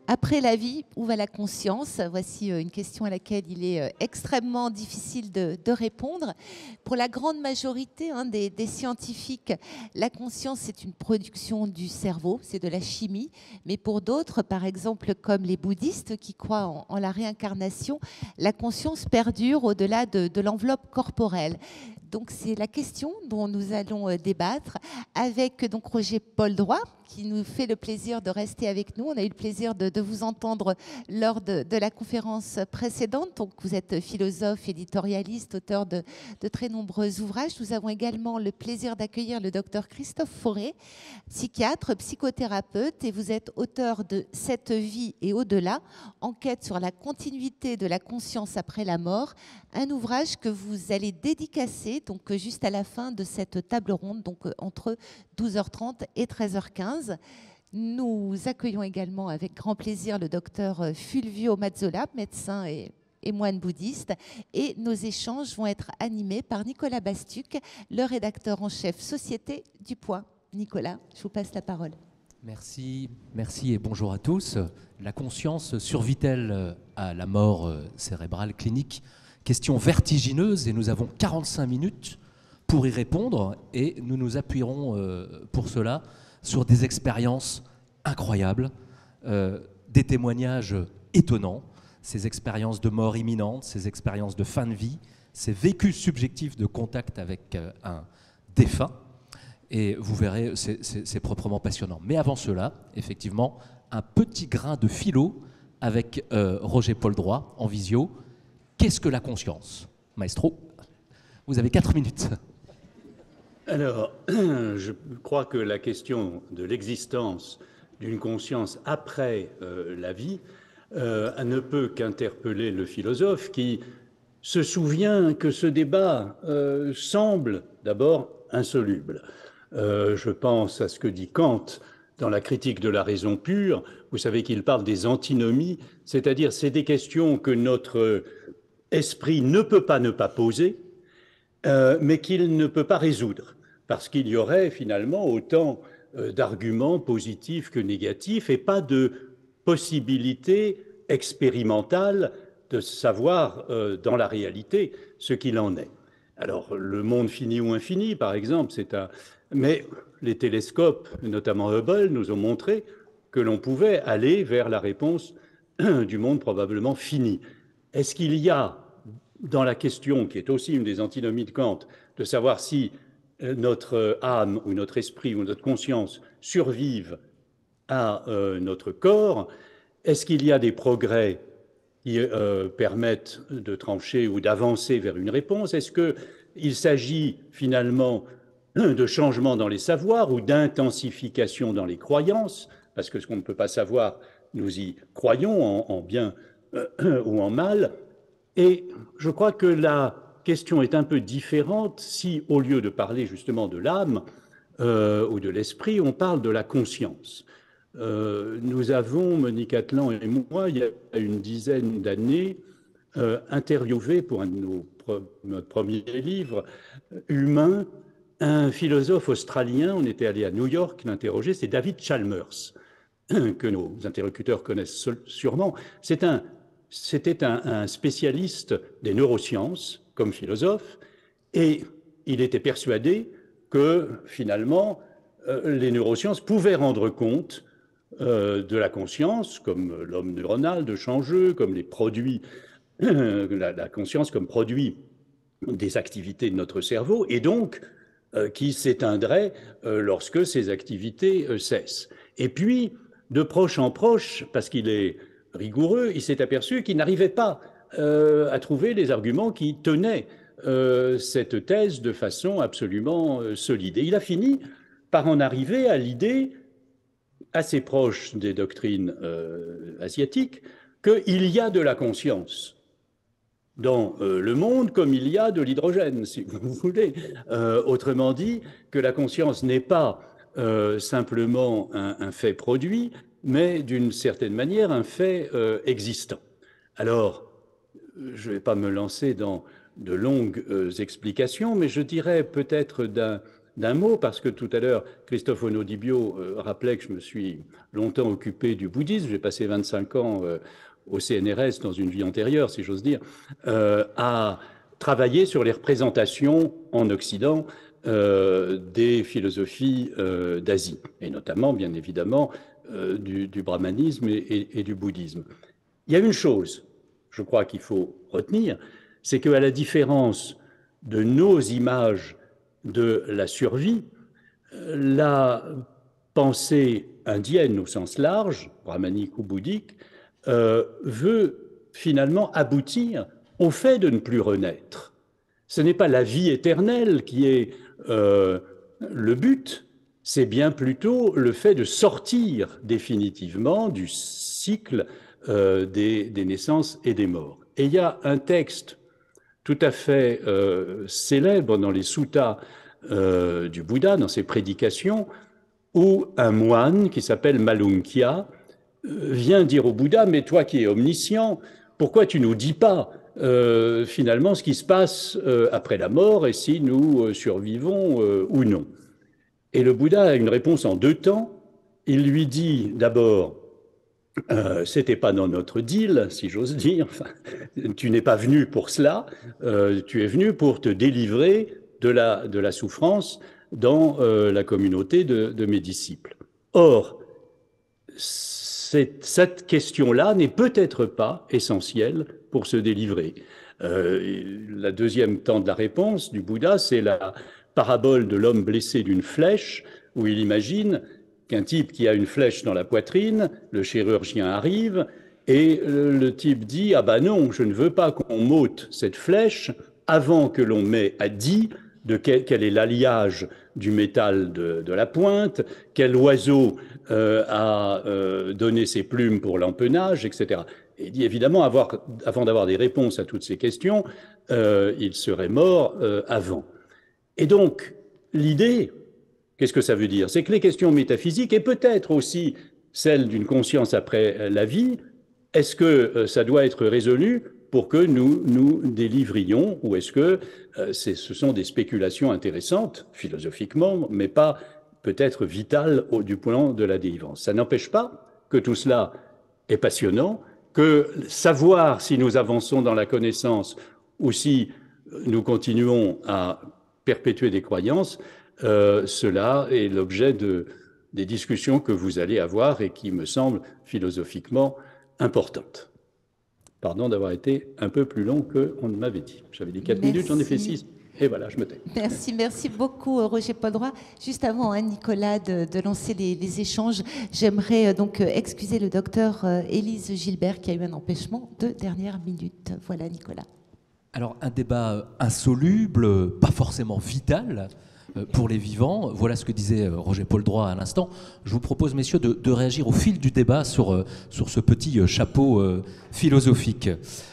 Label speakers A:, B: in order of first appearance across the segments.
A: Après la vie, où va la conscience? Voici une question à laquelle il est extrêmement difficile de répondre. Pour la grande majorité des scientifiques, la conscience, c'est une production du cerveau, c'est de la chimie. Mais pour d'autres, par exemple comme les bouddhistes qui croient en la réincarnation, la conscience perdure au-delà de l'enveloppe corporelle. Donc c'est la question dont nous allons débattre avec donc Roger Poldroy, qui nous fait le plaisir de rester avec nous. On a eu le plaisir de vous entendre lors de la conférence précédente. Donc vous êtes philosophe, éditorialiste, auteur de très nombreux ouvrages. Nous avons également le plaisir d'accueillir le docteur Christophe Fauré, psychiatre, psychothérapeute, et vous êtes auteur de Cette vie et au-delà, enquête sur la continuité de la conscience après la mort, un ouvrage que vous allez dédicacer donc juste à la fin de cette table ronde, donc entre 12h30 et 13h15. Nous accueillons également avec grand plaisir le docteur Fulvio Mazzola, médecin et moine bouddhiste. Et nos échanges vont être animés par Nicolas Bastuc, le rédacteur en chef Société du Poids. Nicolas, je vous passe la parole.
B: Merci et bonjour à tous. La conscience survit-elle à la mort cérébrale clinique? Question vertigineuse, et nous avons 45 minutes pour y répondre, et nous nous appuierons pour cela sur des expériences incroyables, des témoignages étonnants, ces expériences de mort imminente, ces expériences de fin de vie, ces vécus subjectifs de contact avec un défunt. Et vous verrez, c'est proprement passionnant. Mais avant cela, effectivement, un petit grain de philo avec Roger Poldroy en visio. Qu'est-ce que la conscience? Maestro, vous avez 4 minutes.
C: Alors, je crois que la question de l'existence d'une conscience après la vie ne peut qu'interpeller le philosophe qui se souvient que ce débat semble d'abord insoluble. Je pense à ce que dit Kant dans la critique de la raison pure. Vous savez qu'il parle des antinomies, c'est-à-dire c'est des questions que notre esprit ne peut pas ne pas poser, mais qu'il ne peut pas résoudre, parce qu'il y aurait finalement autant d'arguments positifs que négatifs et pas de possibilité expérimentale de savoir dans la réalité ce qu'il en est. Alors, le monde fini ou infini, par exemple, mais les télescopes, notamment Hubble, nous ont montré que l'on pouvait aller vers la réponse du monde probablement fini. Est-ce qu'il y a, dans la question, qui est aussi une des antinomies de Kant, de savoir si notre âme ou notre esprit ou notre conscience survivent à notre corps, est-ce qu'il y a des progrès qui permettent de trancher ou d'avancer vers une réponse? Est-ce qu'il s'agit finalement de changements dans les savoirs ou d'intensification dans les croyances? Parce que ce qu'on ne peut pas savoir, nous y croyons en bien ou en mal. Et je crois que la question est un peu différente si, au lieu de parler justement de l'âme ou de l'esprit, on parle de la conscience. Nous avons, Monique Atlan et moi, il y a une dizaine d'années, interviewé pour notre premier livre, Humain, un philosophe australien. On était allé à New York l'interroger, c'est David Chalmers, que nos interlocuteurs connaissent sûrement. C'était un spécialiste des neurosciences comme philosophe, et il était persuadé que finalement les neurosciences pouvaient rendre compte de la conscience comme l'homme neuronal de Changeux, comme les produits, la conscience comme produit des activités de notre cerveau, et donc qui s'éteindrait lorsque ces activités cessent. Et puis, de proche en proche, parce qu'il est rigoureux, il s'est aperçu qu'il n'arrivait pas à trouver les arguments qui tenaient cette thèse de façon absolument solide. Et il a fini par en arriver à l'idée, assez proche des doctrines asiatiques, qu'il y a de la conscience dans le monde comme il y a de l'hydrogène, si vous voulez. Autrement dit, que la conscience n'est pas simplement un fait produit, mais d'une certaine manière un fait existant. Alors, je ne vais pas me lancer dans de longues explications, mais je dirais peut-être d'un d'un mot, parce que tout à l'heure, Christophe Onodibio rappelait que je me suis longtemps occupé du bouddhisme. J'ai passé 25 ans au CNRS dans une vie antérieure, si j'ose dire, à travailler sur les représentations en Occident des philosophies d'Asie, et notamment, bien évidemment, du brahmanisme et du bouddhisme. Il y a une chose, je crois qu'il faut retenir, c'est qu'à la différence de nos images de la survie, la pensée indienne au sens large, brahmanique ou bouddhique, veut finalement aboutir au fait de ne plus renaître. Ce n'est pas la vie éternelle qui est le but, c'est bien plutôt le fait de sortir définitivement du cycle des naissances et des morts. Et il y a un texte tout à fait célèbre dans les suttas du Bouddha, dans ses prédications, où un moine qui s'appelle Malunkhya vient dire au Bouddha, mais toi qui es omniscient, pourquoi tu ne nous dis pas finalement ce qui se passe après la mort et si nous survivons ou non? Et le Bouddha a une réponse en 2 temps. Il lui dit d'abord, c'était pas dans notre deal, si j'ose dire, enfin, tu n'es pas venu pour cela, tu es venu pour te délivrer de la souffrance dans la communauté de mes disciples. Or, cette question-là n'est peut-être pas essentielle pour se délivrer. La deuxième temps de la réponse du Bouddha, c'est la parabole de l'homme blessé d'une flèche, où il imagine qu'un type qui a une flèche dans la poitrine, le chirurgien arrive, et le type dit « Ah ben non, je ne veux pas qu'on m'ôte cette flèche avant que l'on m'ait dit de quel est l'alliage du métal de la pointe, quel oiseau a donné ses plumes pour l'empennage, etc. » Et il dit évidemment, avant d'avoir des réponses à toutes ces questions, il serait mort avant. Et donc, l'idée, qu'est-ce que ça veut dire? C'est que les questions métaphysiques, et peut-être aussi celles d'une conscience après la vie, est-ce que ça doit être résolu pour que nous nous délivrions, ou est-ce que ce sont des spéculations intéressantes, philosophiquement, mais pas peut-être vitales du plan de la délivrance? Ça n'empêche pas que tout cela est passionnant, que savoir si nous avançons dans la connaissance ou si nous continuons à perpétuer des croyances, cela est l'objet des discussions que vous allez avoir et qui me semblent philosophiquement importantes. Pardon d'avoir été un peu plus long qu'on ne m'avait dit. J'avais dit 4 minutes, j'en ai fait 6. Et voilà, je me tais.
A: Merci beaucoup Roger Poldroy. Juste avant, Nicolas, de lancer les échanges, j'aimerais donc excuser le docteur Élise Gilbert qui a eu un empêchement de dernière minute. Voilà, Nicolas.
B: Alors, un débat insoluble, pas forcément vital pour les vivants. Voilà ce que disait Roger Poldroy à l'instant. Je vous propose, messieurs, de réagir au fil du débat sur ce petit chapeau philosophique.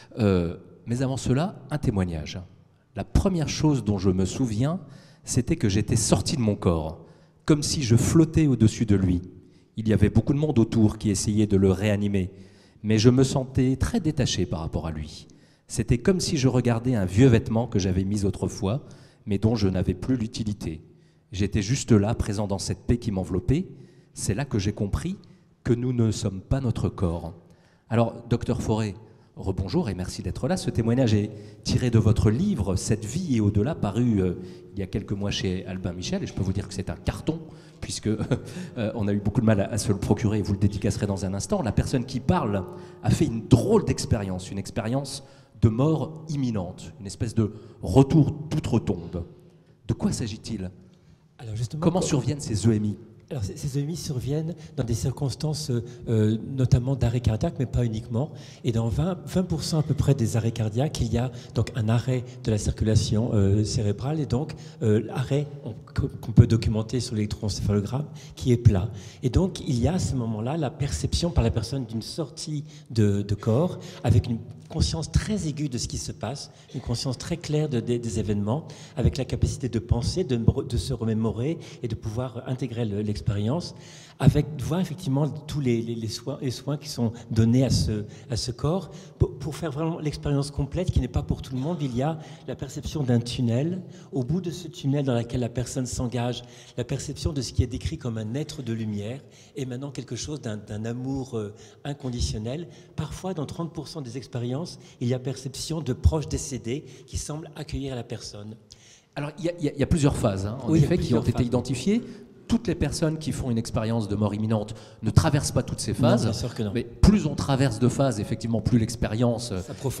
B: Mais avant cela, un témoignage. La première chose dont je me souviens, c'était que j'étais sorti de mon corps, comme si je flottais au-dessus de lui. Il y avait beaucoup de monde autour qui essayait de le réanimer, mais je me sentais très détaché par rapport à lui. C'était comme si je regardais un vieux vêtement que j'avais mis autrefois, mais dont je n'avais plus l'utilité. J'étais juste là, présent dans cette paix qui m'enveloppait. C'est là que j'ai compris que nous ne sommes pas notre corps. Alors, docteur Fauré, rebonjour et merci d'être là. Ce témoignage est tiré de votre livre « Cette vie et au-delà », paru il y a quelques mois chez Albin Michel. Et je peux vous dire que c'est un carton, puisque on a eu beaucoup de mal à se le procurer. Vous le dédicacerez dans un instant. La personne qui parle a fait une drôle d'expérience, une expérience de mort imminente, une espèce de retour d'outre-tombe. De quoi s'agit-il? Alors justement, comment surviennent ces EMI?
D: Alors, ces EMI surviennent dans des circonstances notamment d'arrêt cardiaque, mais pas uniquement. Et dans 20% à peu près des arrêts cardiaques, il y a donc un arrêt de la circulation cérébrale et donc arrêt qu'on peut documenter sur l'électroencéphalogramme qui est plat. Et donc, il y a à ce moment-là la perception par la personne d'une sortie de corps avec une conscience très aiguë de ce qui se passe, une conscience très claire des événements, avec la capacité de penser, de se remémorer et de pouvoir intégrer l'expérience l'expérience, avec voir effectivement tous les soins qui sont donnés à ce corps, pour faire vraiment l'expérience complète qui n'est pas pour tout le monde. Il y a la perception d'un tunnel, au bout de ce tunnel dans lequel la personne s'engage, la perception de ce qui est décrit comme un être de lumière, émanant quelque chose d'un amour inconditionnel. Parfois, dans 30% des expériences, il y a perception de proches décédés qui semblent accueillir la personne.
B: Alors, il y a plusieurs phases, hein, en effet, qui ont été identifiées. Toutes les personnes qui font une expérience de mort imminente ne traversent pas toutes ces phases.
D: Non, bien sûr que non.
B: Mais plus on traverse de phases, effectivement, plus l'expérience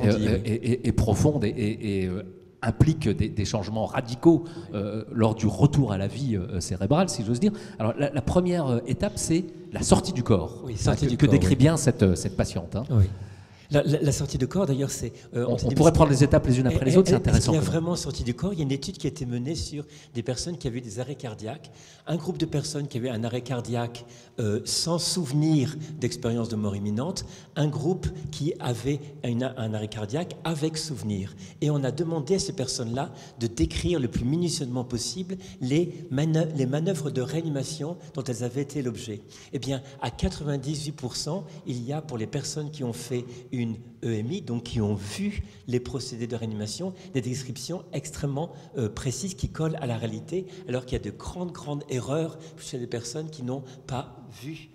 B: est profonde et implique des changements radicaux lors du retour à la vie cérébrale, si j'ose dire. Alors, la première étape, c'est la sortie du corps.
D: Oui,
B: que décrit bien cette patiente. Hein.
D: Oui. La sortie de corps, d'ailleurs, c'est...
B: on pourrait prendre les étapes les unes après les autres, c'est intéressant.
D: Il y a vraiment sortie du corps. Il y a une étude qui a été menée sur des personnes qui avaient eu des arrêts cardiaques. Un groupe de personnes qui avaient un arrêt cardiaque sans souvenir d'expérience de mort imminente. Un groupe qui avait un arrêt cardiaque avec souvenir. Et on a demandé à ces personnes-là de décrire le plus minutieusement possible les manœuvres de réanimation dont elles avaient été l'objet. Eh bien, à 98%, il y a pour les personnes qui ont fait une EMI, donc qui ont vu les procédés de réanimation, des descriptions extrêmement précises qui collent à la réalité, alors qu'il y a de grandes erreurs chez les personnes qui n'ont pas vu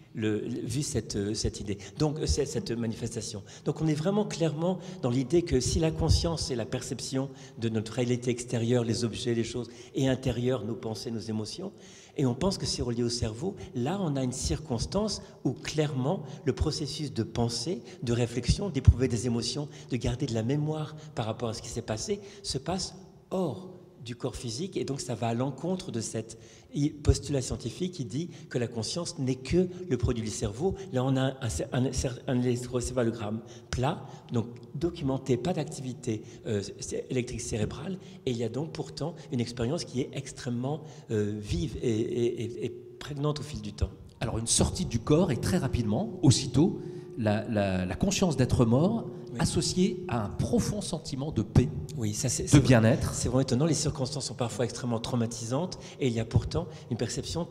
D: cette idée, donc cette manifestation. Donc on est vraiment clairement dans l'idée que si la conscience et la perception de notre réalité extérieure, les objets, les choses, et intérieure, nos pensées, nos émotions, et on pense que c'est relié au cerveau, là on a une circonstance où clairement le processus de pensée, de réflexion, d'éprouver des émotions, de garder de la mémoire par rapport à ce qui s'est passé, se passe hors du corps physique, et donc ça va à l'encontre de cette postulat scientifique qui dit que la conscience n'est que le produit du cerveau. Là, on a un électrocéphalogramme plat, donc documenté, pas d'activité électrique cérébrale, et il y a donc pourtant une expérience qui est extrêmement vive et prégnante au fil du temps.
B: Alors, une sortie du corps est très rapidement, aussitôt, la conscience d'être mort, oui, associée à un profond sentiment de paix,
D: oui,
B: de bien-être.
D: C'est vraiment étonnant. Les circonstances sont parfois extrêmement traumatisantes et il y a pourtant une perception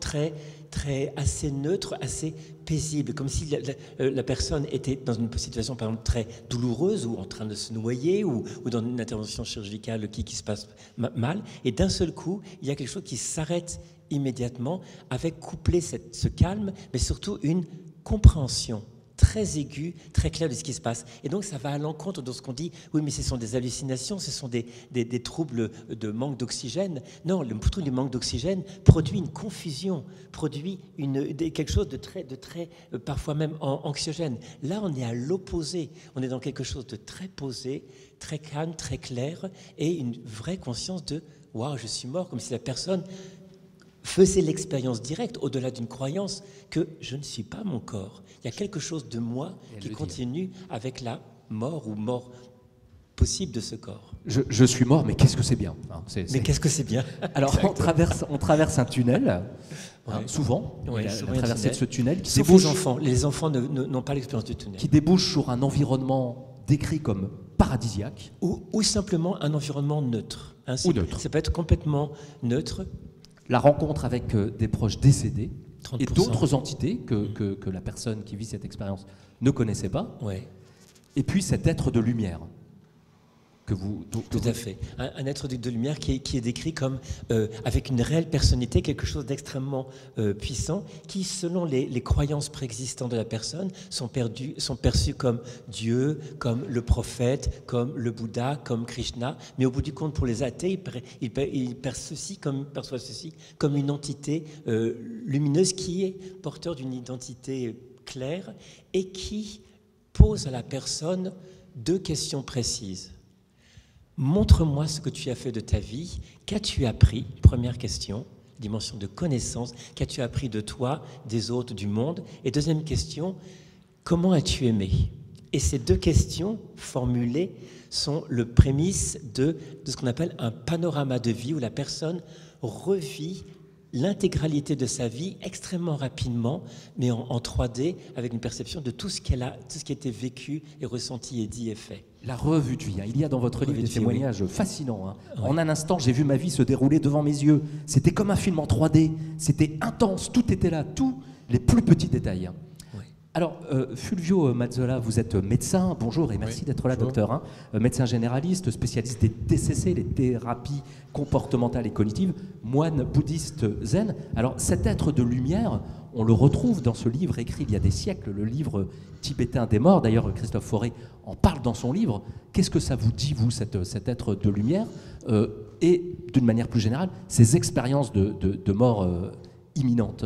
D: assez neutre, assez paisible, comme si la personne était dans une situation par exemple très douloureuse ou en train de se noyer ou dans une intervention chirurgicale qui se passe mal, et d'un seul coup, il y a quelque chose qui s'arrête immédiatement avec couplé ce calme, mais surtout une compréhension très aiguë, très claire de ce qui se passe. Et donc ça va à l'encontre de ce qu'on dit, oui mais ce sont des hallucinations, ce sont des troubles de manque d'oxygène. Non, le trouble du manque d'oxygène produit une confusion, produit quelque chose de très parfois même anxiogène. Là on est à l'opposé, on est dans quelque chose de très posé, très calme, très clair, et une vraie conscience de « waouh, je suis mort », comme si la personne faisait l'expérience directe, au-delà d'une croyance, que je ne suis pas mon corps. Il y a quelque chose de moi qui continue avec la mort ou mort possible de ce corps.
B: Je suis mort, mais qu'est-ce que c'est bien, hein,
D: Mais qu'est-ce que c'est bien.
B: Alors, on traverse un tunnel,
D: ouais.
B: Souvent,
D: ouais,
B: la traversée de ce tunnel qui
D: sauf
B: débouche...
D: Les enfants n'ont pas l'expérience du tunnel.
B: Qui débouche sur un environnement décrit comme paradisiaque.
D: Ou simplement un environnement neutre. Hein,
B: ou neutre.
D: Ça peut être complètement neutre.
B: La rencontre avec des proches décédés
D: 30%.
B: Et d'autres entités que la personne qui vit cette expérience ne connaissait pas.
D: Ouais.
B: Et puis cet être de lumière que vous...
D: Tout à fait. Un être de lumière qui est décrit comme avec une réelle personnalité, quelque chose d'extrêmement puissant, qui, selon les croyances préexistantes de la personne, sont perçus comme Dieu, comme le prophète, comme le Bouddha, comme Krishna. Mais au bout du compte, pour les athées, ils perçoivent ceci comme une entité lumineuse qui est porteur d'une identité claire et qui pose à la personne 2 questions précises. Montre-moi ce que tu as fait de ta vie. Qu'as-tu appris? Première question, dimension de connaissance. Qu'as-tu appris de toi, des autres, du monde? Et deuxième question, comment as-tu aimé? Et ces 2 questions formulées sont le prémisse de ce qu'on appelle un panorama de vie où la personne revit l'intégralité de sa vie extrêmement rapidement, mais en 3D, avec une perception de tout ce qui a été vécu et ressenti et dit et fait.
B: La revue de vie. Il y a dans votre livre des témoignages fascinants.
D: Ouais.
B: En un instant, j'ai vu ma vie se dérouler devant mes yeux. C'était comme un film en 3D. C'était intense. Tout était là. Tous les plus petits détails.
D: Ouais.
B: Alors, Fulvio Mazzola, vous êtes médecin. Bonjour et merci d'être là, docteur. Médecin généraliste, spécialiste des TCC, les thérapies comportementales et cognitives, moine bouddhiste zen. Alors, cet être de lumière, on le retrouve dans ce livre écrit il y a des siècles, le livre tibétain des morts. D'ailleurs, Christophe Fauré en parle dans son livre. Qu'est-ce que ça vous dit, vous, cet être de lumière et, d'une manière plus générale, ces expériences de mort imminente?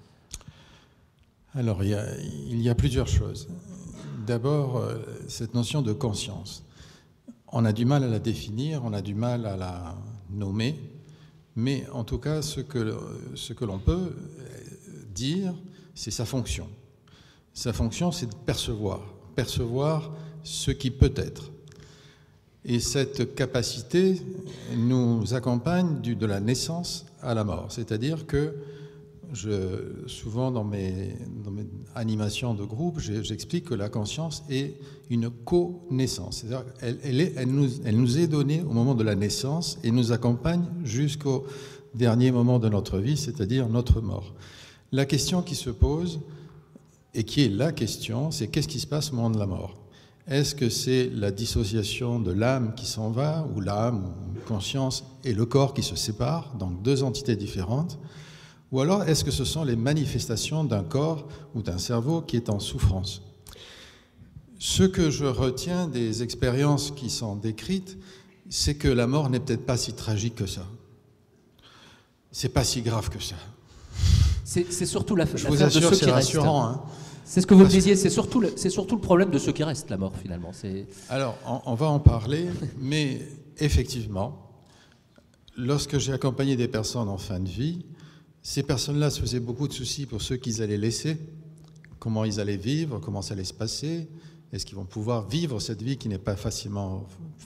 E: Alors, il y a plusieurs choses. D'abord, cette notion de conscience. On a du mal à la définir, on a du mal à la nommer, mais en tout cas, ce que l'on peut dire, c'est sa fonction. Sa fonction, c'est de percevoir ce qui peut être. Et cette capacité nous accompagne de la naissance à la mort. C'est-à-dire que souvent dans mes animations de groupe, j'explique que la conscience est une co-naissance. C'est-à-dire elle nous est donnée au moment de la naissance et nous accompagne jusqu'au dernier moment de notre vie, c'est-à-dire notre mort. La question qui se pose, et qui est la question, c'est qu'est-ce qui se passe au moment de la mort? Est-ce que c'est la dissociation de l'âme qui s'en va, ou l'âme, ou la conscience et le corps qui se séparent, donc deux entités différentes? Ou alors est-ce que ce sont les manifestations d'un corps ou d'un cerveau qui est en souffrance? Ce que je retiens des expériences qui sont décrites, c'est que la mort n'est peut-être pas si tragique que ça. C'est pas si grave que ça.
B: C'est surtout l'affaire
E: Je vous
B: de
E: assure,
B: ceux
E: c'est
B: qui restent.
E: rassurant. Hein.
B: C'est ce que vous me disiez, c'est surtout le problème de ceux qui restent, la mort, finalement.
E: Alors, on va en parler, mais effectivement, lorsque j'ai accompagné des personnes en fin de vie, ces personnes-là se faisaient beaucoup de soucis pour ceux qu'ils allaient laisser, comment ils allaient vivre, comment ça allait se passer, est-ce qu'ils vont pouvoir vivre cette vie qui n'est pas forcément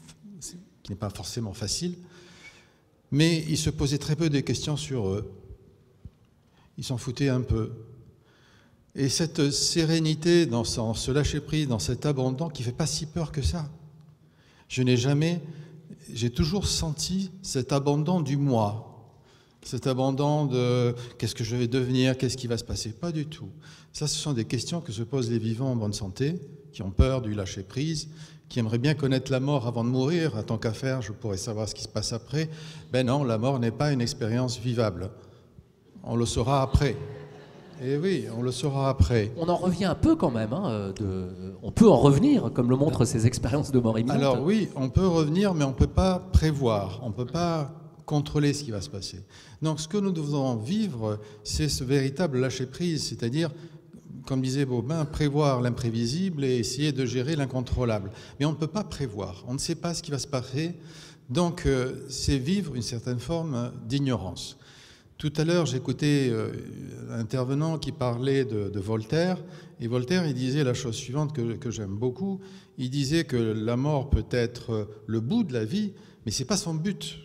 E: facile. Mais ils se posaient très peu de questions sur eux. Ils s'en foutaient un peu. Et cette sérénité, dans ce lâcher-prise, dans cet abandon qui ne fait pas si peur que ça. J'ai toujours senti cet abandon du moi, cet abandon de qu'est-ce que je vais devenir, qu'est-ce qui va se passer. Pas du tout. Ça, ce sont des questions que se posent les vivants en bonne santé, qui ont peur du lâcher-prise, qui aimeraient bien connaître la mort avant de mourir. Tant qu'à faire, je pourrais savoir ce qui se passe après. Ben non, la mort n'est pas une expérience vivable. On le saura après. Et oui, on le saura après.
B: On en revient un peu quand même. On peut en revenir, comme le montrent ces expériences de mort imminente.
E: Alors oui, on peut revenir, mais on ne peut pas prévoir. On ne peut pas contrôler ce qui va se passer. Donc ce que nous devons vivre, c'est ce véritable lâcher-prise, c'est-à-dire, comme disait Bobin, prévoir l'imprévisible et essayer de gérer l'incontrôlable. Mais on ne peut pas prévoir. On ne sait pas ce qui va se passer. Donc c'est vivre une certaine forme d'ignorance. Tout à l'heure, j'écoutais un intervenant qui parlait de Voltaire, et Voltaire, il disait la chose suivante que j'aime beaucoup. Il disait que la mort peut être le bout de la vie, mais ce n'est pas son but.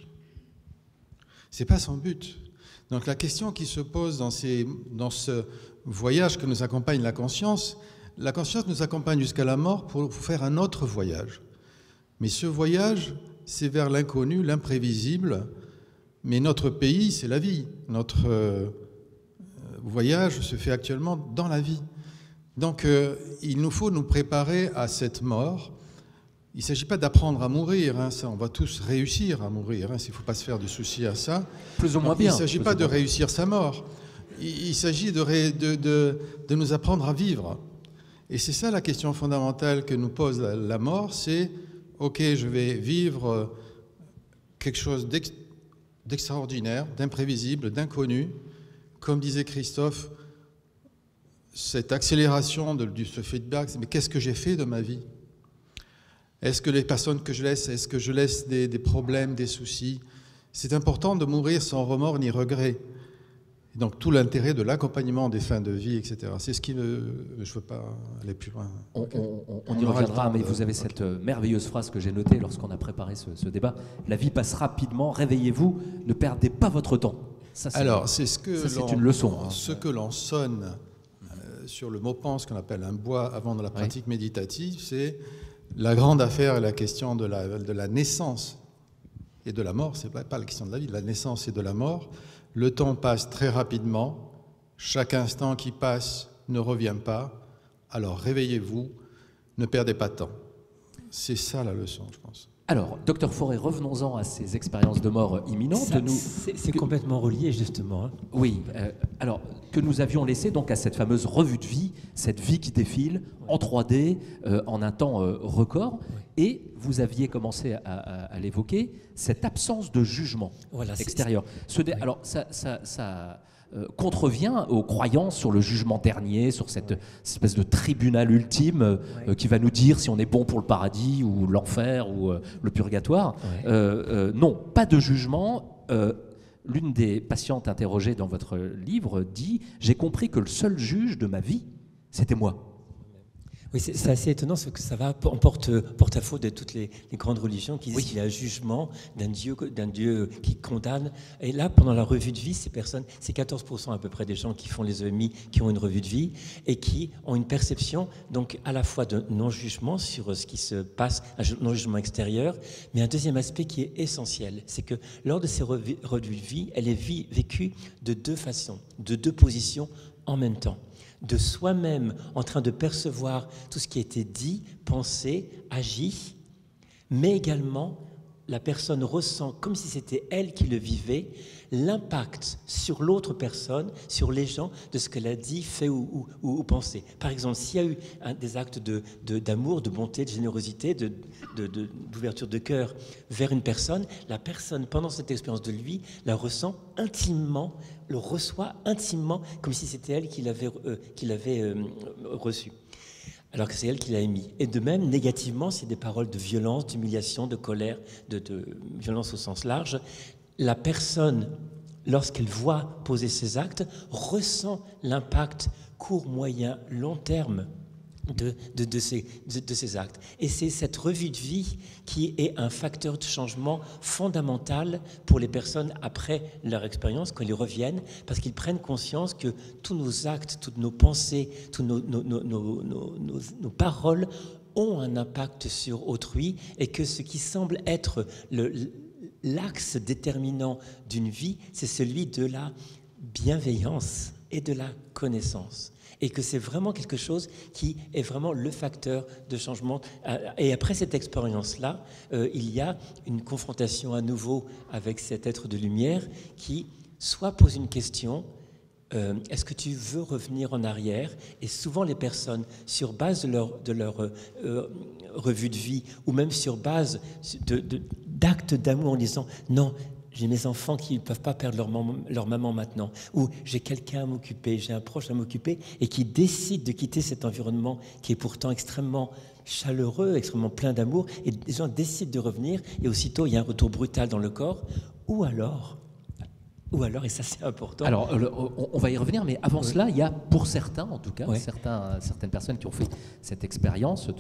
E: C'est pas son but. Donc la question qui se pose dans ce voyage que nous accompagne la conscience nous accompagne jusqu'à la mort pour faire un autre voyage. Mais ce voyage, c'est vers l'inconnu, l'imprévisible. Mais notre pays, c'est la vie. Notre voyage se fait actuellement dans la vie. Donc, il nous faut nous préparer à cette mort. Il ne s'agit pas d'apprendre à mourir. Hein, ça, on va tous réussir à mourir. Hein, il ne faut pas se faire de soucis à ça.
B: Plus ou moins bien.
E: Il ne s'agit pas de réussir sa mort. Il s'agit de nous apprendre à vivre. Et c'est ça la question fondamentale que nous pose la mort. C'est, OK, je vais vivre quelque chose d'extraordinaire, d'imprévisible, d'inconnu. Comme disait Christophe, cette accélération de ce feedback, mais qu'est-ce que j'ai fait de ma vie? Est-ce que les personnes que je laisse, est-ce que je laisse des problèmes, des soucis? C'est important de mourir sans remords ni regrets. Et donc tout l'intérêt de l'accompagnement des fins de vie, etc. C'est ce qui je ne veux pas aller plus loin.
B: On y reviendra, mais vous avez cette merveilleuse phrase que j'ai notée lorsqu'on a préparé ce débat. La vie passe rapidement, réveillez-vous, ne perdez pas votre temps. Ça,
E: alors, c'est
B: une leçon. Hein.
E: Ce que l'on sonne sur le mot pense, qu'on appelle un bois avant de la pratique méditative, c'est La grande affaire est la question de la naissance et de la mort. Ce n'est pas la question de la vie, de la naissance et de la mort. Le temps passe très rapidement. Chaque instant qui passe ne revient pas. Alors réveillez-vous, ne perdez pas de temps. C'est ça la leçon, je pense.
B: Alors, docteur Fauré, revenons-en à ces expériences de mort imminentes.
D: C'est complètement relié, justement. Hein.
B: Oui, alors que nous avions laissé donc à cette fameuse revue de vie, cette vie qui défile en 3D, en un temps record, et vous aviez commencé à l'évoquer, cette absence de jugement extérieur. Alors, ça contrevient aux croyances sur le jugement dernier, sur cette espèce de tribunal ultime qui va nous dire si on est bon pour le paradis ou l'enfer ou le purgatoire. Non, pas de jugement. L'une des patientes interrogées dans votre livre dit « J'ai compris que le seul juge de ma vie, c'était moi ».
D: Oui, c'est assez étonnant ce que ça va en porte-à-faux de toutes les grandes religions qui disent qu'il y a un jugement d'un Dieu qui condamne. Et là, pendant la revue de vie, ces personnes, c'est 14% à peu près des gens qui font les EMI, qui ont une revue de vie et qui ont une perception donc à la fois de non-jugement sur ce qui se passe, un non-jugement extérieur, mais un deuxième aspect qui est essentiel, c'est que lors de ces revues de vie, elle est vécue de deux façons, de deux positions en même temps. De soi-même en train de percevoir tout ce qui a été dit, pensé, agi, mais également la personne ressent, comme si c'était elle qui le vivait, l'impact sur l'autre personne, sur les gens, de ce qu'elle a dit, fait ou pensé. Par exemple, s'il y a eu des actes d'amour, de bonté, de générosité, d'ouverture de cœur vers une personne, la personne, pendant cette expérience de lui, la ressent intimement, le reçoit intimement, comme si c'était elle qui l'avait reçu. Alors que c'est elle qui l'a émis. Et de même, négativement, c'est des paroles de violence, d'humiliation, de colère, de violence au sens large. La personne, lorsqu'elle voit poser ses actes, ressent l'impact court, moyen, long terme de ces actes. Et c'est cette revue de vie qui est un facteur de changement fondamental pour les personnes après leur expérience, quand ils reviennent, parce qu'ils prennent conscience que tous nos actes, toutes nos pensées, toutes nos paroles ont un impact sur autrui et que ce qui semble être l'axe déterminant d'une vie, c'est celui de la bienveillance et de la connaissance. Et que c'est vraiment quelque chose qui est vraiment le facteur de changement. Et après cette expérience-là, il y a une confrontation à nouveau avec cet être de lumière qui soit pose une question, est-ce que tu veux revenir en arrière? Et souvent les personnes, sur base de leur revue de vie, ou même sur base d'actes d'amour en disant non, j'ai mes enfants qui ne peuvent pas perdre leur maman maintenant, ou j'ai quelqu'un à m'occuper, j'ai un proche à m'occuper, et qui décide de quitter cet environnement qui est pourtant extrêmement chaleureux, extrêmement plein d'amour, et les gens décident de revenir, et aussitôt il y a un retour brutal dans le corps, ou alors, et ça c'est important.
B: Alors, on va y revenir, mais avant cela, il y a pour certains, en tout cas, certaines personnes qui ont fait cette expérience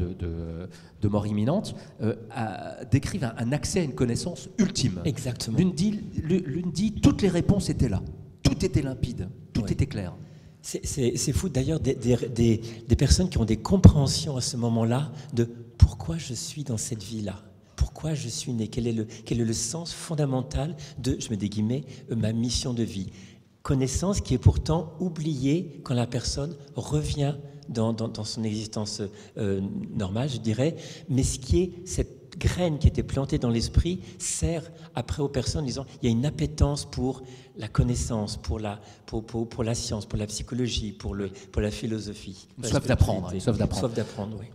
B: de mort imminente, décrivent un accès à une connaissance ultime.
D: Exactement.
B: L'une dit, toutes les réponses étaient là, tout était limpide, tout était clair.
D: C'est fou d'ailleurs des personnes qui ont des compréhensions à ce moment-là de pourquoi je suis dans cette vie-là. Pourquoi je suis né? Quel est le sens fondamental de, je mets des guillemets, ma mission de vie? Connaissance qui est pourtant oubliée quand la personne revient dans son existence normale, je dirais, mais ce qui est cette graine qui était plantée dans l'esprit sert après aux personnes en disant il y a une appétence pour la connaissance, pour la science, pour la psychologie, pour la philosophie.
B: Une soif d'apprendre.
D: Soif d'apprendre, oui.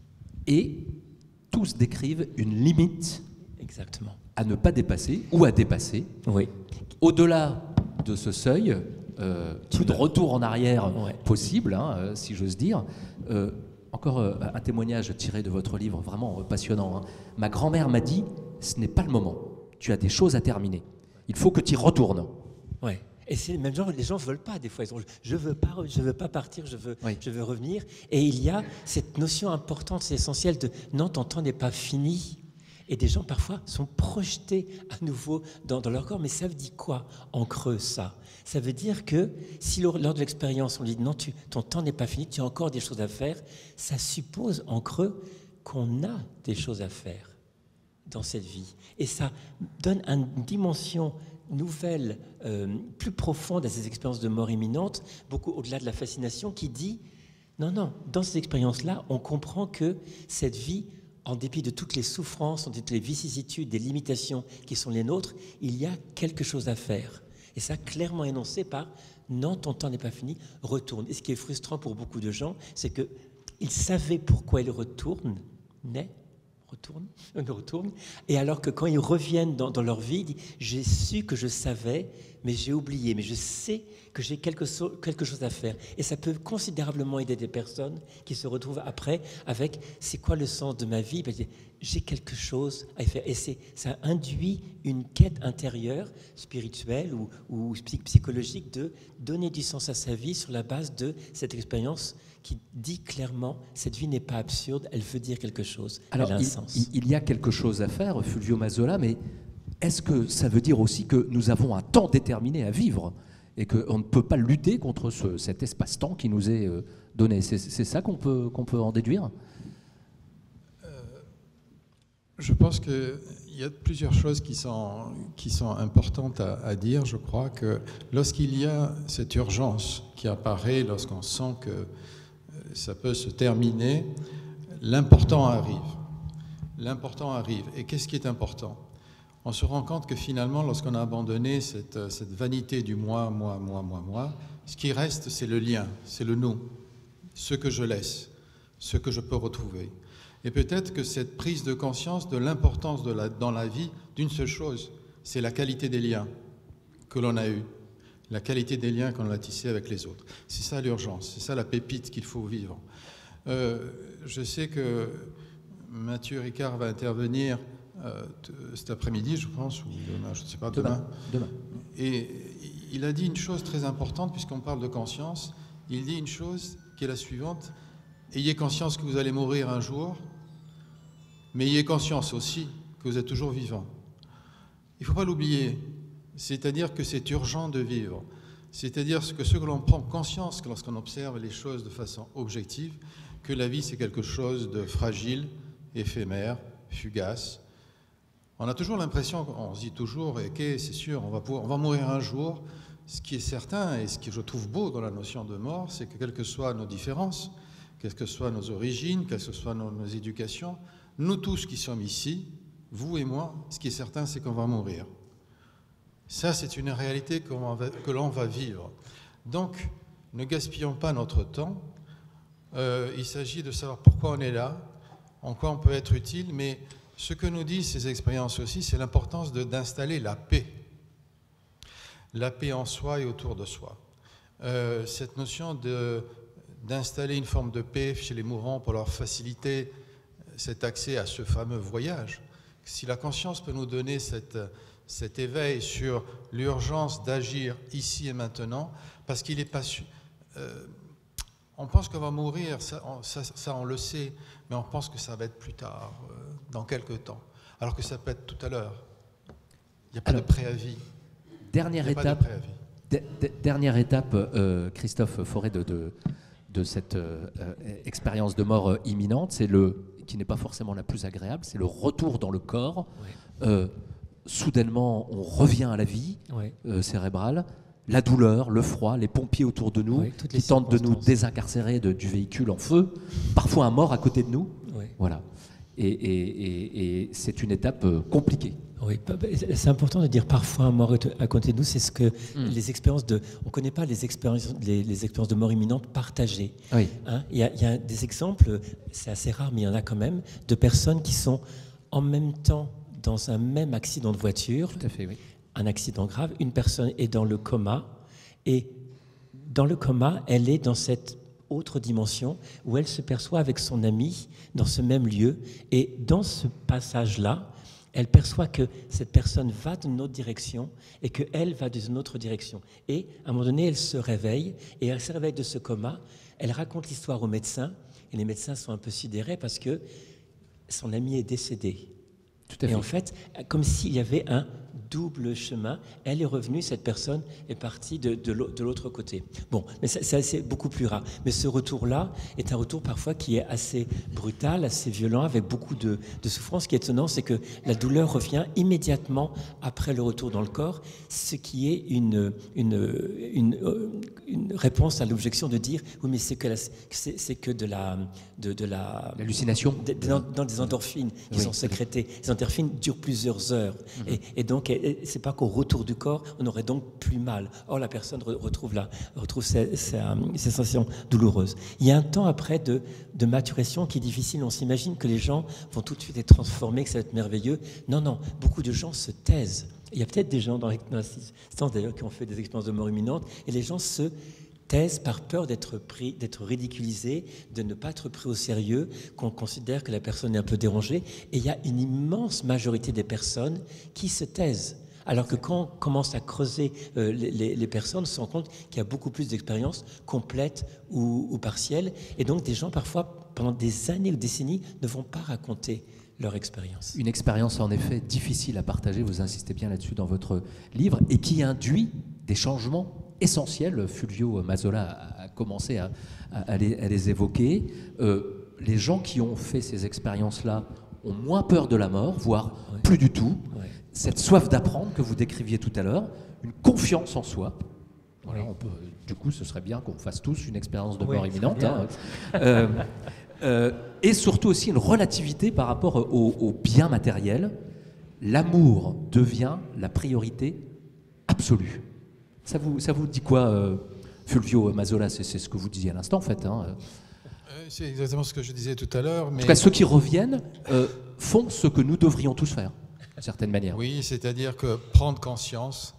B: Et tous décrivent une limite
D: exactement
B: à ne pas dépasser ou à dépasser.
D: Oui.
B: Au-delà de ce seuil, plus de retour en arrière possible, si j'ose dire. Encore un témoignage tiré de votre livre, vraiment passionnant. Ma grand-mère m'a dit, ce n'est pas le moment, tu as des choses à terminer. Il faut que tu y retournes.
D: Oui. Et c'est le même genre, les gens ne veulent pas des fois. Ils ont, je veux pas partir, je veux revenir. Et il y a cette notion importante, c'est essentiel de non, ton temps n'est pas fini. Et des gens parfois sont projetés à nouveau dans leur corps. Mais ça veut dire quoi en creux ça? Ça veut dire que si lors de l'expérience on dit non, ton temps n'est pas fini, tu as encore des choses à faire, ça suppose en creux qu'on a des choses à faire dans cette vie. Et ça donne une dimension nouvelle, plus profonde à ces expériences de mort imminente, beaucoup au-delà de la fascination, qui dit, non, dans ces expériences-là, on comprend que cette vie, en dépit de toutes les souffrances, en dépit de toutes les vicissitudes, des limitations qui sont les nôtres, il y a quelque chose à faire. Et ça, clairement énoncé par « non, ton temps n'est pas fini, retourne ». Et ce qui est frustrant pour beaucoup de gens, c'est qu'ils savaient pourquoi ils retournent, et alors que quand ils reviennent dans leur vie, ils disent « j'ai su que je savais, mais j'ai oublié, mais je sais que j'ai quelque chose à faire ». Et ça peut considérablement aider des personnes qui se retrouvent après avec « c'est quoi le sens de ma vie ?» J'ai quelque chose à faire. Et ça induit une quête intérieure, spirituelle ou psychologique, de donner du sens à sa vie sur la base de cette expérience qui dit clairement cette vie n'est pas absurde, elle veut dire quelque chose,
B: alors,
D: elle a un sens.
B: Il y a quelque chose à faire, Fulvio Mazzola, mais est-ce que ça veut dire aussi que nous avons un temps déterminé à vivre et qu'on ne peut pas lutter contre cet espace-temps qui nous est donné? C'est ça qu'on peut en déduire?
E: Je pense qu'il y a plusieurs choses qui sont importantes à dire. Je crois que lorsqu'il y a cette urgence qui apparaît, lorsqu'on sent que ça peut se terminer, l'important arrive. L'important arrive. Et qu'est-ce qui est important? On se rend compte que finalement, lorsqu'on a abandonné cette vanité du moi, ce qui reste, c'est le lien, c'est le nous, ce que je laisse, ce que je peux retrouver. Et peut-être que cette prise de conscience de l'importance dans la vie d'une seule chose, c'est la qualité des liens que l'on a eus, la qualité des liens qu'on a tissés avec les autres. C'est ça l'urgence, c'est ça la pépite qu'il faut vivre. Je sais que Mathieu Ricard va intervenir cet après-midi, je pense, ou demain, je ne sais pas, demain. Et il a dit une chose très importante, puisqu'on parle de conscience. Il dit une chose qui est la suivante: ayez conscience que vous allez mourir un jour, mais ayez conscience aussi que vous êtes toujours vivant. Il ne faut pas l'oublier. C'est-à-dire que c'est urgent de vivre. C'est-à-dire que ce que l'on prend conscience lorsqu'on observe les choses de façon objective, que la vie c'est quelque chose de fragile, éphémère, fugace. On a toujours l'impression, on se dit toujours, ok, c'est sûr, on va mourir un jour. Ce qui est certain et ce que je trouve beau dans la notion de mort, c'est que quelles que soient nos différences, quelles que soient nos origines, quelles que soient nos éducations, nous tous qui sommes ici, vous et moi, ce qui est certain, c'est qu'on va mourir. Ça, c'est une réalité que l'on va vivre. Donc, ne gaspillons pas notre temps. Il s'agit de savoir pourquoi on est là, en quoi on peut être utile, mais ce que nous disent ces expériences aussi, c'est l'importance d'installer la paix. La paix en soi et autour de soi. Cette notion d'installer une forme de paix chez les mourants pour leur faciliter cet accès à ce fameux voyage. Si la conscience peut nous donner cet éveil sur l'urgence d'agir ici et maintenant, parce qu'il n'est pas sûr. On pense qu'on va mourir, ça on le sait, mais on pense que ça va être plus tard, dans quelques temps, alors que ça peut être tout à l'heure. Il n'y a pas de préavis.
B: Dernière étape, Christophe Forêt, de cette expérience de mort imminente, qui n'est pas forcément la plus agréable, c'est le retour dans le corps. Ouais. Soudainement, on revient à la vie cérébrale. La douleur, le froid, les pompiers autour de nous qui tentent de nous désincarcérer du véhicule en feu, parfois un mort à côté de nous. Oui. Voilà. Et c'est une étape compliquée.
D: Oui, c'est important de dire parfois un mort à côté de nous, c'est ce que les expériences on ne connaît pas les expériences de mort imminente partagées. Oui. Hein, il y a des exemples, c'est assez rare, mais il y en a quand même, de personnes qui sont en même temps dans un même accident de voiture.
B: Tout à fait, oui.
D: Un accident grave, une personne est dans le coma, et dans le coma, elle est dans cette autre dimension où elle se perçoit avec son ami dans ce même lieu, et dans ce passage-là, elle perçoit que cette personne va dans une autre direction et qu'elle va dans une autre direction. Et à un moment donné, elle se réveille, et elle se réveille de ce coma, elle raconte l'histoire aux médecins, et les médecins sont un peu sidérés parce que son ami est décédé.
B: Tout à fait.
D: Et en fait, comme s'il y avait un double chemin. Elle est revenue, cette personne est partie de l'autre côté. Bon, mais c'est beaucoup plus rare. Mais ce retour-là est un retour parfois qui est assez brutal, assez violent, avec beaucoup de souffrance. Ce qui est étonnant, c'est que la douleur revient immédiatement après le retour dans le corps, ce qui est une réponse à l'objection de dire oui, mais c'est que de
B: l'hallucination
D: dans des endorphines qui sont sécrétées. Les endorphines durent plusieurs heures. Et donc, c'est pas qu'au retour du corps, on aurait donc plus mal. Or, la personne retrouve ces sensations douloureuses. Il y a un temps après de maturation qui est difficile. On s'imagine que les gens vont tout de suite être transformés, que ça va être merveilleux. Non, beaucoup de gens se taisent. Il y a peut-être des gens dans l'assistance d'ailleurs qui ont fait des expériences de mort imminente, et les gens se taisent par peur d'être ridiculisés, de ne pas être pris au sérieux, qu'on considère que la personne est un peu dérangée. Et il y a une immense majorité des personnes qui se taisent. Alors que quand on commence à creuser les personnes, on se rend compte qu'il y a beaucoup plus d'expériences complètes ou partielles. Et donc des gens, parfois, pendant des années ou décennies, ne vont pas raconter leur expérience.
B: Une expérience en effet difficile à partager, vous insistez bien là-dessus dans votre livre, et qui induit des changements essentiels. Fulvio Mazzola a commencé à les évoquer. Les gens qui ont fait ces expériences-là ont moins peur de la mort, voire plus du tout. Ouais. Cette soif d'apprendre que vous décriviez tout à l'heure, une confiance en soi. Voilà, du coup, ce serait bien qu'on fasse tous une expérience de mort imminente. Et surtout aussi une relativité par rapport aux biens matériels. L'amour devient la priorité absolue. Ça vous dit quoi, Fulvio Mazzola? C'est ce que vous disiez à l'instant, en fait.
E: C'est exactement ce que je disais tout à l'heure.
B: En tout cas, ceux qui reviennent font ce que nous devrions tous faire, d'une certaine manière.
E: Oui, c'est-à-dire que prendre conscience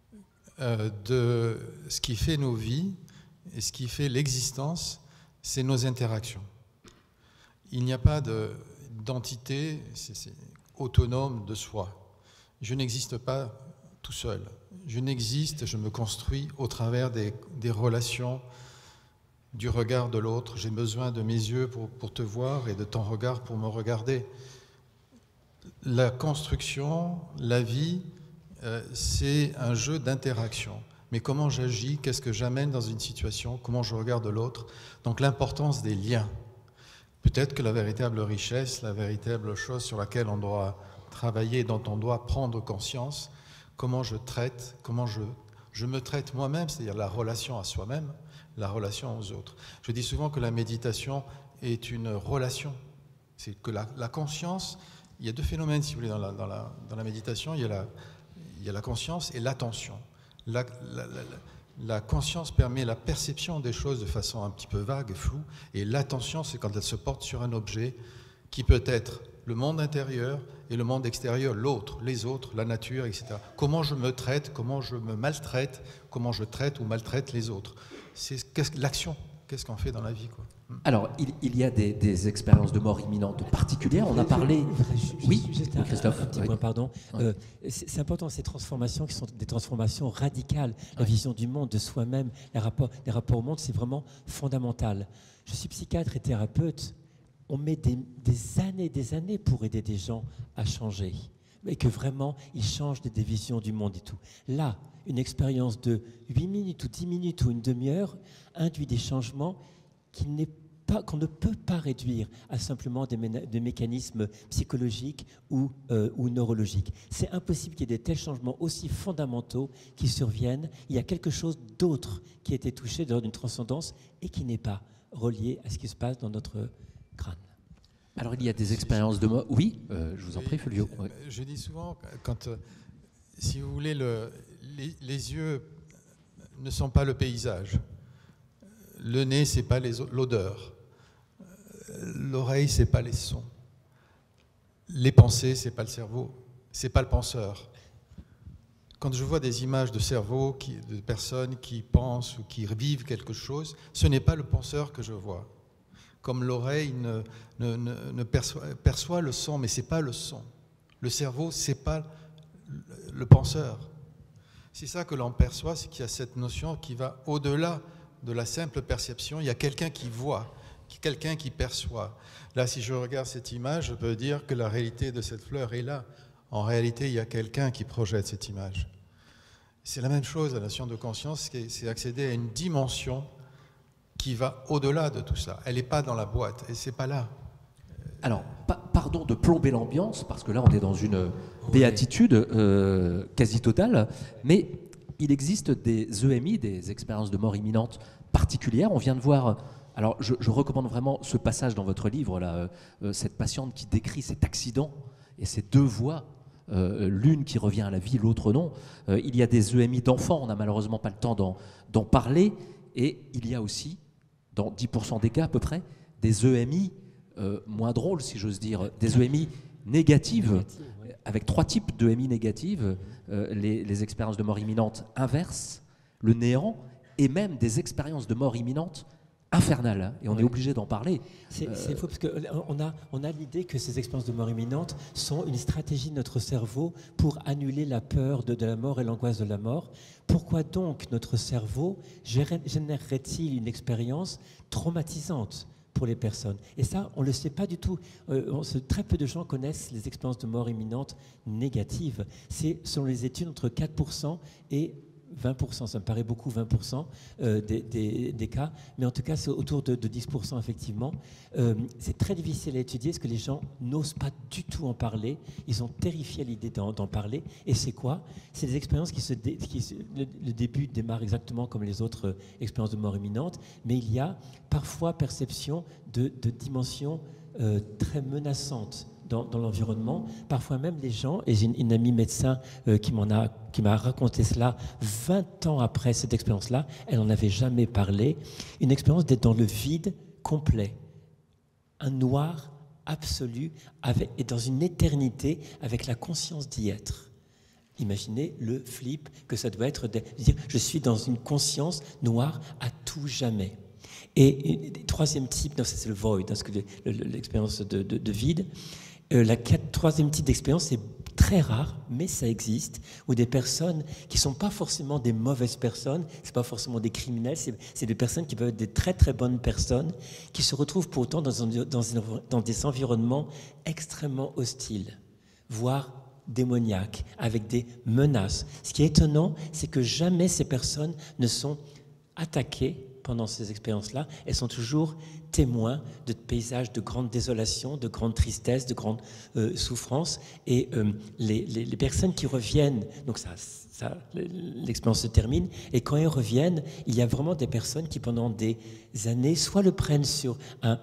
E: de ce qui fait nos vies et ce qui fait l'existence, c'est nos interactions. Il n'y a pas d'entité autonome de soi. Je n'existe pas tout seul. Je n'existe, je me construis au travers des relations, du regard de l'autre. J'ai besoin de mes yeux pour te voir et de ton regard pour me regarder. La construction, la vie, c'est un jeu d'interaction. Mais comment j'agis, qu'est-ce que j'amène dans une situation, comment je regarde l'autre. Donc l'importance des liens. Peut-être que la véritable richesse, la véritable chose sur laquelle on doit travailler, dont on doit prendre conscience, comment je traite, comment je me traite moi-même, c'est-à-dire la relation à soi-même, la relation aux autres. Je dis souvent que la méditation est une relation. C'est que la conscience, il y a deux phénomènes, si vous voulez, dans la méditation. Il y a la conscience et l'attention. La conscience permet la perception des choses de façon un petit peu vague et floue, et l'attention, c'est quand elle se porte sur un objet qui peut être le monde intérieur et le monde extérieur, l'autre, les autres, la nature, etc. Comment je me traite, comment je me maltraite, comment je traite ou maltraite les autres. C'est l'action, qu'est-ce qu'on fait dans la vie, quoi.
B: Alors, il y a des expériences de mort imminente particulières. On a parlé... Oui, Christophe.
D: Un petit point, pardon. C'est important, ces transformations qui sont des transformations radicales. La vision du monde, de soi-même, les rapports au monde, c'est vraiment fondamental. Je suis psychiatre et thérapeute. On met des années pour aider des gens à changer. Et que vraiment, ils changent des visions du monde et tout. Là, une expérience de 8 minutes ou 10 minutes ou une demi-heure induit des changements qu'on ne peut pas réduire à simplement des mécanismes psychologiques ou neurologiques. C'est impossible qu'il y ait de tels changements aussi fondamentaux qui surviennent. Il y a quelque chose d'autre qui a été touché lors d'une transcendance et qui n'est pas relié à ce qui se passe dans notre crâne.
B: Alors il y a des expériences de mort. Oui, je vous en prie, Fulvio. Oui.
E: Je dis souvent, si vous voulez, les yeux ne sont pas le paysage. Le nez, c'est pas l'odeur. L'oreille, c'est pas les sons. Les pensées, c'est pas le cerveau. C'est pas le penseur. Quand je vois des images de cerveau, de personnes qui pensent ou qui vivent quelque chose, ce n'est pas le penseur que je vois. Comme l'oreille perçoit le son, mais c'est pas le son. Le cerveau, c'est pas le penseur. C'est ça que l'on perçoit, c'est qu'il y a cette notion qui va au-delà de la simple perception. Il y a quelqu'un qui voit, quelqu'un qui perçoit. Là, si je regarde cette image, je peux dire que la réalité de cette fleur est là. En réalité, il y a quelqu'un qui projette cette image. C'est la même chose, la notion de conscience, c'est accéder à une dimension qui va au-delà de tout ça. Elle n'est pas dans la boîte, et c'est pas là.
B: Alors, pardon de plomber l'ambiance, parce que là, on est dans une béatitude quasi totale, mais il existe des EMI, des expériences de mort imminente particulières. On vient de voir... Alors, je recommande vraiment ce passage dans votre livre, là, cette patiente qui décrit cet accident et ces deux voix, l'une qui revient à la vie, l'autre non. Il y a des EMI d'enfants, on n'a malheureusement pas le temps d'en parler, et il y a aussi, dans 10% des cas à peu près, des EMI moins drôles, si j'ose dire, des EMI négatives, avec 3 types d'EMI négatives, les expériences de mort imminente inverse, le néant, et même des expériences de mort imminente infernale, hein, et on est obligé d'en parler.
D: C'est faux, parce qu'on a l'idée que ces expériences de mort imminente sont une stratégie de notre cerveau pour annuler la peur de la mort et l'angoisse de la mort. Pourquoi donc notre cerveau générerait-il une expérience traumatisante pour les personnes? Et ça, on ne le sait pas du tout. Très peu de gens connaissent les expériences de mort imminente négatives. C'est, selon les études, entre 4% et 20%, ça me paraît beaucoup, 20% des cas, mais en tout cas c'est autour de 10% effectivement. C'est très difficile à étudier parce que les gens n'osent pas du tout en parler, ils sont terrifiés à l'idée d'en parler. Et c'est quoi? C'est des expériences le début démarre exactement comme les autres expériences de mort imminente, mais il y a parfois perception de dimensions très menaçantes dans l'environnement. Parfois même les gens, et j'ai une amie médecin qui m'a raconté cela 20 ans après cette expérience-là, elle n'en avait jamais parlé, une expérience d'être dans le vide complet, un noir absolu, et dans une éternité avec la conscience d'y être. Imaginez le flip que ça doit être de dire je suis dans une conscience noire à tout jamais. Et troisième type, non, c'est le void, parce que l'expérience de vide. Troisième type d'expérience, c'est très rare, mais ça existe, où des personnes qui ne sont pas forcément des mauvaises personnes, ce pas forcément des criminels, c'est des personnes qui peuvent être des très très bonnes personnes, qui se retrouvent pour autant dans des environnements extrêmement hostiles, voire démoniaques, avec des menaces. Ce qui est étonnant, c'est que jamais ces personnes ne sont attaquées pendant ces expériences-là. Elles sont toujours témoins de paysages de grande désolation, de grande tristesse, de grande souffrance. Et les personnes qui reviennent, donc l'expérience se termine, et quand elles reviennent, il y a vraiment des personnes qui, pendant des années, soit le prennent sur un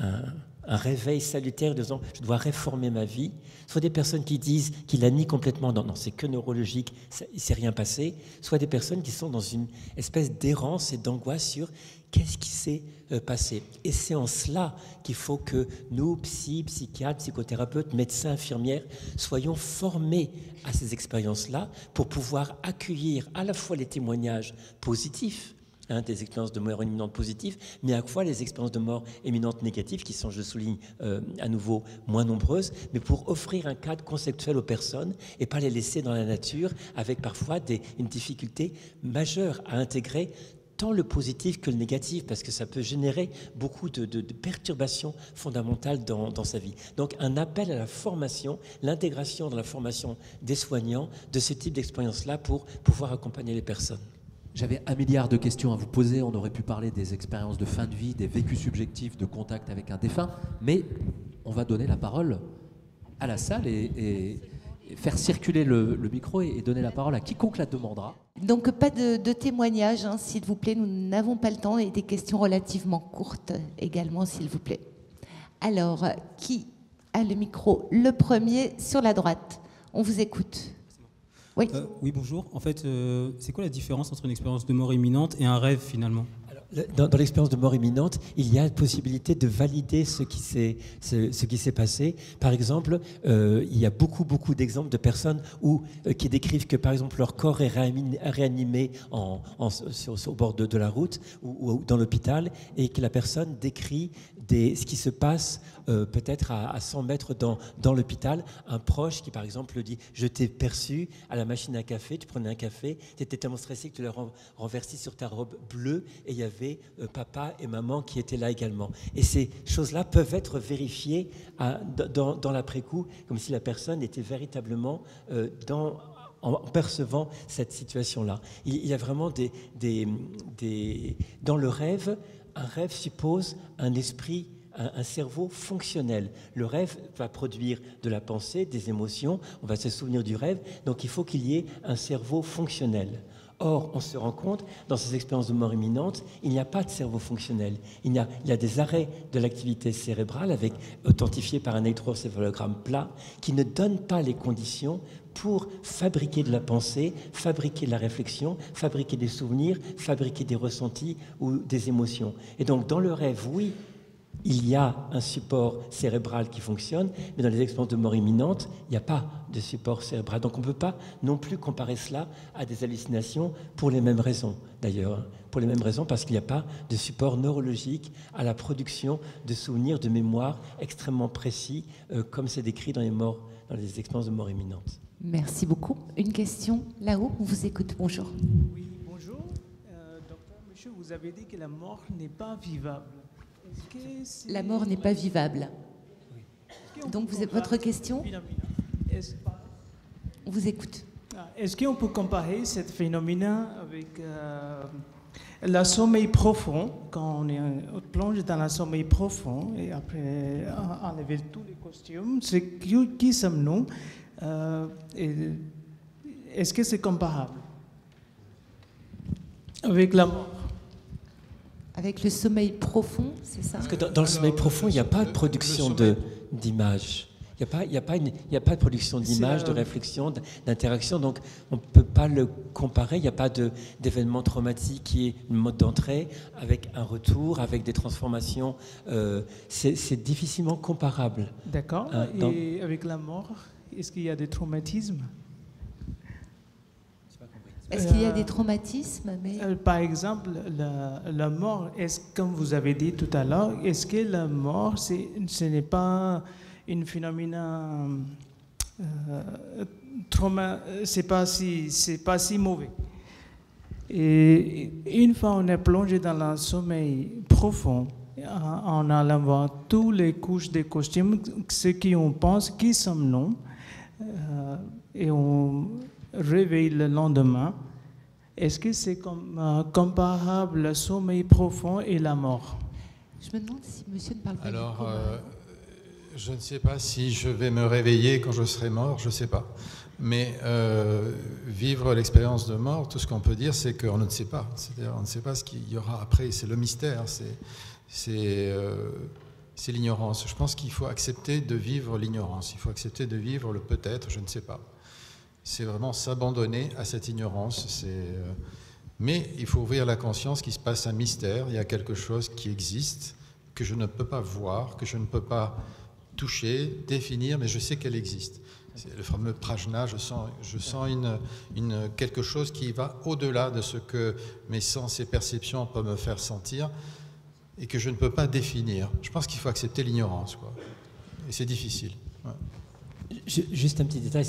D: réveil salutaire de disant je dois réformer ma vie, soit des personnes qui disent qu'ils la nient complètement, non, c'est que neurologique, il ne s'est rien passé, soit des personnes qui sont dans une espèce d'errance et d'angoisse sur qu'est-ce qui s'est passé. Et c'est en cela qu'il faut que nous, psychiatres, psychothérapeutes, médecins, infirmières, soyons formés à ces expériences-là pour pouvoir accueillir à la fois les témoignages positifs, des expériences de mort imminente positives, mais à la fois les expériences de mort imminente négatives, qui sont, je souligne, à nouveau moins nombreuses, mais pour offrir un cadre conceptuel aux personnes et pas les laisser dans la nature, avec parfois une difficulté majeure à intégrer tant le positif que le négatif, parce que ça peut générer beaucoup de perturbations fondamentales dans sa vie. Donc un appel à la formation, l'intégration dans la formation des soignants de ce type d'expérience-là pour pouvoir accompagner les personnes.
B: J'avais 1 milliard de questions à vous poser. On aurait pu parler des expériences de fin de vie, des vécus subjectifs de contact avec un défunt, mais on va donner la parole à la salle et faire circuler le micro et donner la parole à quiconque la demandera.
A: Donc pas de témoignages, hein, s'il vous plaît. Nous n'avons pas le temps, et des questions relativement courtes également, s'il vous plaît. Alors, qui a le micro? Le premier sur la droite. On vous écoute. Oui.
F: Oui, bonjour. En fait, c'est quoi la différence entre une expérience de mort imminente et un rêve, finalement?
D: Dans l'expérience de mort imminente, il y a la possibilité de valider ce qui s'est passé. Par exemple, il y a beaucoup d'exemples de personnes qui décrivent que, par exemple, leur corps est réanimé au bord de la route ou dans l'hôpital, et que la personne décrit ce qui se passe peut-être à 100 mètres dans l'hôpital. Un proche qui, par exemple, dit « Je t'ai perçu à la machine à café, tu prenais un café, tu étais tellement stressé que tu l'as renversé sur ta robe bleue et il y avait avait papa et maman qui étaient là également. Et ces choses-là peuvent être vérifiées dans l'après-coup, comme si la personne était véritablement en percevant cette situation-là. Il y a vraiment dans le rêve, un rêve suppose un esprit, un cerveau fonctionnel. Le rêve va produire de la pensée, des émotions, on va se souvenir du rêve, donc il faut qu'il y ait un cerveau fonctionnel. Or, on se rend compte, dans ces expériences de mort imminente, il n'y a pas de cerveau fonctionnel. Il y a des arrêts de l'activité cérébrale, authentifiés par un électroencéphalogramme plat, qui ne donnent pas les conditions pour fabriquer de la pensée, fabriquer de la réflexion, fabriquer des souvenirs, fabriquer des ressentis ou des émotions. Et donc, dans le rêve, oui, il y a un support cérébral qui fonctionne, mais dans les expériences de mort imminente, il n'y a pas de support cérébral. Donc on ne peut pas non plus comparer cela à des hallucinations pour les mêmes raisons, d'ailleurs. Pour les mêmes raisons, parce qu'il n'y a pas de support neurologique à la production de souvenirs, de mémoire extrêmement précis, comme c'est décrit dans les expériences de mort imminente.
A: Merci beaucoup. Une question là-haut, on vous écoute. Bonjour.
G: Oui, bonjour. Docteur, monsieur, vous avez dit que la mort n'est pas vivable.
A: La mort n'est pas vivable. Donc, votre question ? On vous écoute.
G: Est-ce qu'on peut comparer ce phénomène avec le sommeil profond, quand on plonge dans le sommeil profond et après enlever tous les costumes, c'est qui sommes-nous? Est-ce que c'est comparable avec la mort?
A: Avec le sommeil profond, c'est ça?
D: Parce que dans le sommeil profond, il n'y a pas de production d'images. Il n'y a pas de production d'images, de réflexion, d'interaction. Donc, on ne peut pas le comparer. Il n'y a pas d'événement traumatique qui est une mode d'entrée, avec un retour, avec des transformations. C'est difficilement comparable.
G: D'accord. Et avec la mort, est-ce qu'il y a des traumatismes?
A: Est-ce qu'il y a des traumatismes
G: Par exemple, la mort, comme vous avez dit tout à l'heure, est-ce que la mort, ce n'est pas un phénomène c'est pas si mauvais. Et une fois on est plongé dans un sommeil profond, en allant voir toutes les couches des costumes, ce qu'on pense, qui sommes-nous, et on réveille le lendemain. Est-ce que c'est comparable le sommeil profond et la mort?
A: Je me demande si monsieur ne parle pas.
E: Alors, je ne sais pas si je vais me réveiller quand je serai mort, je ne sais pas. Mais vivre l'expérience de mort, tout ce qu'on peut dire, c'est qu'on ne sait pas. C'est-à-dire, on ne sait pas ce qu'il y aura après. C'est le mystère, c'est l'ignorance. Je pense qu'il faut accepter de vivre l'ignorance. Il faut accepter de vivre le peut-être, je ne sais pas. C'est vraiment s'abandonner à cette ignorance. Mais il faut ouvrir la conscience qu'il se passe un mystère. Il y a quelque chose qui existe, que je ne peux pas voir, que je ne peux pas toucher, définir, mais je sais qu'elle existe. C'est le fameux prajna, je sens quelque chose qui va au-delà de ce que mes sens et perceptions peuvent me faire sentir et que je ne peux pas définir. Je pense qu'il faut accepter l'ignorance, quoi. Et c'est difficile. Ouais.
D: Juste un petit détail,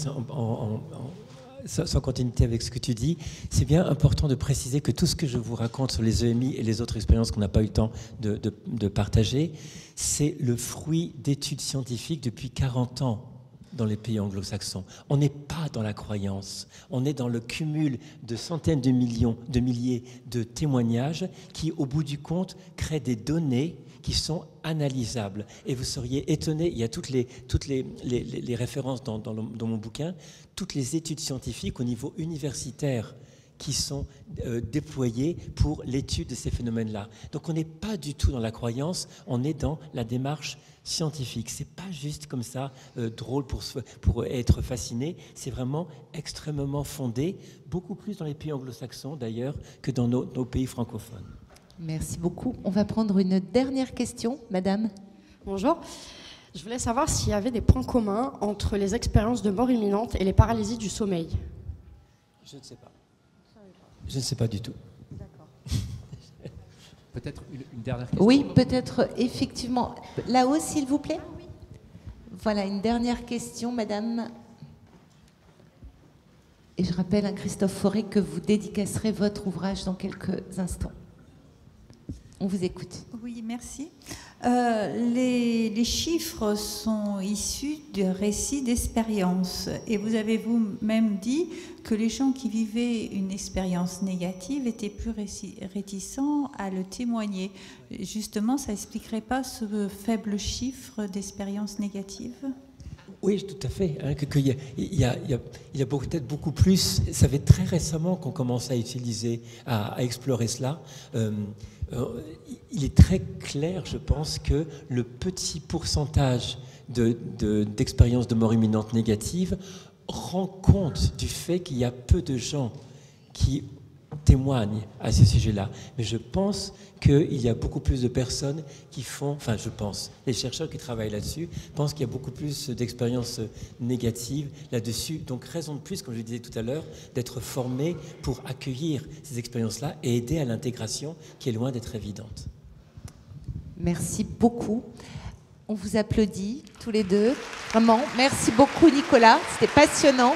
D: sans continuité avec ce que tu dis, c'est bien important de préciser que tout ce que je vous raconte sur les EMI et les autres expériences qu'on n'a pas eu le temps de partager, c'est le fruit d'études scientifiques depuis 40 ans dans les pays anglo-saxons. On n'est pas dans la croyance, on est dans le cumul de centaines de milliers de témoignages qui, au bout du compte, créent des données qui sont analysables. Et vous seriez étonné, il y a toutes les références dans mon bouquin, toutes les études scientifiques au niveau universitaire qui sont déployées pour l'étude de ces phénomènes-là. Donc on n'est pas du tout dans la croyance, on est dans la démarche scientifique. C'est pas juste comme ça, drôle pour être fasciné, c'est vraiment extrêmement fondé, beaucoup plus dans les pays anglo-saxons d'ailleurs que dans nos pays francophones.
A: Merci beaucoup. On va prendre une dernière question, madame.
H: Bonjour. Je voulais savoir s'il y avait des points communs entre les expériences de mort imminente et les paralysies du sommeil.
D: Je ne sais pas. Je ne sais pas du tout.
H: D'accord.
B: Peut-être une dernière question.
A: Oui, peut-être effectivement. Là-haut, s'il vous plaît. Oui. Voilà, une dernière question, madame. Et je rappelle à Christophe Fauré que vous dédicacerez votre ouvrage dans quelques instants. On vous écoute.
I: Oui, merci. Les chiffres sont issus de récits d'expérience. Et vous avez vous-même dit que les gens qui vivaient une expérience négative étaient plus réticents à le témoigner. Justement, ça n'expliquerait pas ce faible chiffre d'expériences négatives ?
D: Oui, tout à fait. Hein, il y a peut-être beaucoup plus. Ça fait très récemment qu'on commence à utiliser, à explorer cela. Il est très clair, je pense, que le petit pourcentage d'expériences de mort imminente négative rend compte du fait qu'il y a peu de gens qui témoignent à ce sujet-là. Mais je pense qu'il y a beaucoup plus de personnes qui font, enfin je pense, les chercheurs qui travaillent là-dessus pensent qu'il y a beaucoup plus d'expériences négatives là-dessus. Donc raison de plus, comme je le disais tout à l'heure, d'être formé pour accueillir ces expériences-là et aider à l'intégration qui est loin d'être évidente.
A: Merci beaucoup. On vous applaudit tous les deux. Vraiment, merci beaucoup Nicolas, c'était passionnant.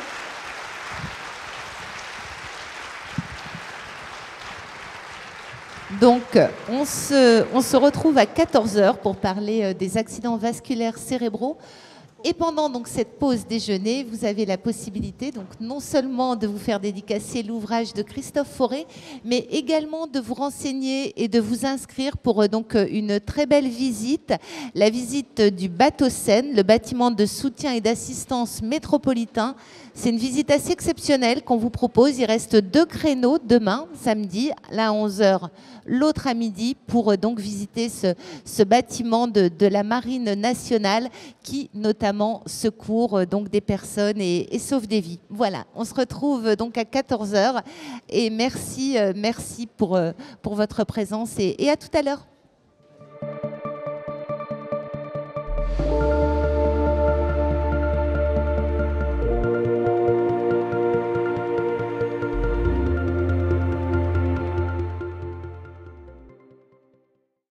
A: Donc, on se retrouve à 14h pour parler des accidents vasculaires cérébraux. Et pendant donc cette pause déjeuner, vous avez la possibilité donc non seulement de vous faire dédicacer l'ouvrage de Christophe Fauré, mais également de vous renseigner et de vous inscrire pour donc une très belle visite, la visite du bateau Seine, le bâtiment de soutien et d'assistance métropolitain. C'est une visite assez exceptionnelle qu'on vous propose. Il reste 2 créneaux demain, samedi, l'un à 11h, l'autre à midi, pour donc visiter ce bâtiment de la Marine nationale qui notamment secourt donc des personnes et sauve des vies. Voilà, on se retrouve donc à 14h et merci pour votre présence et à tout à l'heure.